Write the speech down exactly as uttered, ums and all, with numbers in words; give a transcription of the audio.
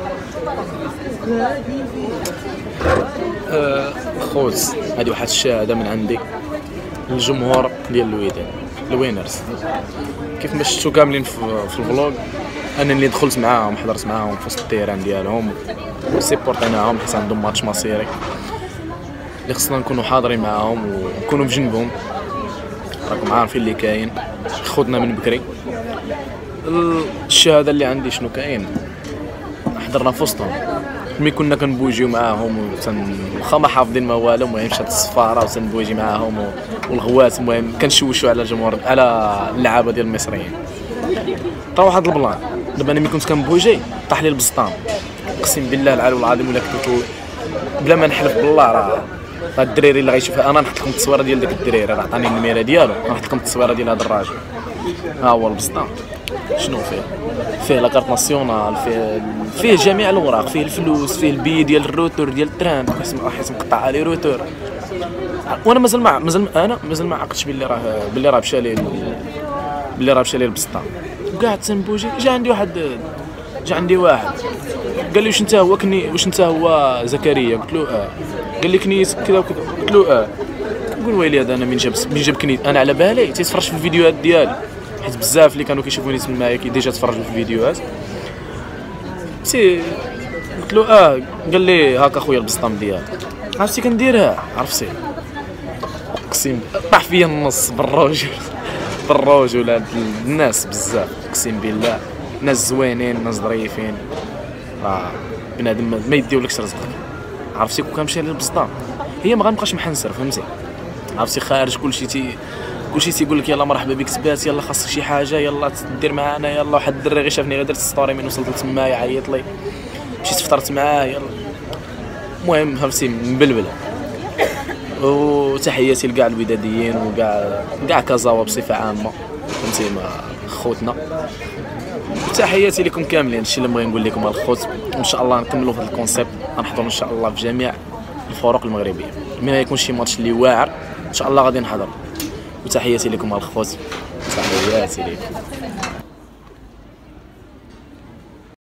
أه خوت، هذه واحد الشهاده من عندي للجمهور ديال الوداد الوينرز. كيف ما شفتوا كاملين في, في الفلوق، انا اللي دخلت معاهم، حضرت معاهم في وسط التيران ديالهم وسيبورتيناهم حيت عندهم ماتش مصيري اللي خصنا نكونوا حاضرين معاهم ونكونوا بجنبهم. راكم عارفين اللي كاين، خدنا من بكري. الشهاده اللي عندي شنو كاين، حضرنا في وسطهم ملي كنا كنبوجيو معاهم واخا ما حافظين ما والو، المهم شاد الصفاره وتنبوجي معاهم والغوات، المهم كنشوشوا على الجمهور على اللعابه ديال المصريين. طرا واحد البلان دابا انا ملي كنت كنبوجي طاح لي البسطام، اقسم بالله العلي العظيم ولا كنت بلا ما نحلف بالله راه هاد الدريري اللي غيشوفها انا نحط لكم التصويره ديال داك الدريري، راه عطاني النميره ديالو، نحط لكم التصويره ديال هذا الراجل. ها هو البسطام شنو فيه؟ فيه لاكارت ناسيونال، فيه فيه جميع الاوراق، فيه الفلوس، فيه البي ديال الروتور ديال التران حيت مقطع عليه روتور. وانا مازال ما مازال انا مازال ما عقدتش باللي راه باللي راه مشى لي باللي راه مشى لي البسطام. قاعد تنبوجي، جا عندي واحد جا عندي واحد قال لي واش انت هو كني واش انت هو زكريا؟ قلت له اه. قال لي كنيت كذا وكذا، قلت له اه. نقول ويلي هذا انا من جاب من جاب كنيت، انا على بالي تيتفرج في الفيديوهات ديالي حيت بزاف اللي كانوا كيشوفوني تمايا كي ديجا تفرجوا في الفيديوهات. سي قلت له اه. قال لي هاكا خويا البسطام ديالك. عرفتي كنديرها، عرفتي اقسم طاح فيا النص بالروج بالرجل. الناس بزاف اقسم بالله، ناس زوينين ناس ظريفين، راه بنادم ما يديولكش رزقك. عرفتي كون كنمشي للبسطام هي ما غنبقاش محنسر، فهمتي؟ عرفتي خارج كلشي تي كلشي تيقول لك يلا مرحبا بك تبات، يلا خاصك شي حاجه، يلا دير معانا، يلا واحد الدري غير شافني غير درت ستوري من وصلت لتمايا عيط لي، مشيت فطرت معاه يلا. المهم فهمتي مبلبله. وتحياتي لكاع الوداديين وكاع كاع كازاوا بصفه عامه، فهمتي مع خوتنا. وتحياتي لكم كاملين. هادشي اللي بغيت نقول لكم الخوت، ان شاء الله نكملوا في هذا الكونسيبت، غنحضروا ان شاء الله في جميع الفرق المغربيه، ملي غيكون شي ماتش اللي واعر ان شاء الله غادي نحضر. وتحياتي لكم الخوت، تحياتي لكم.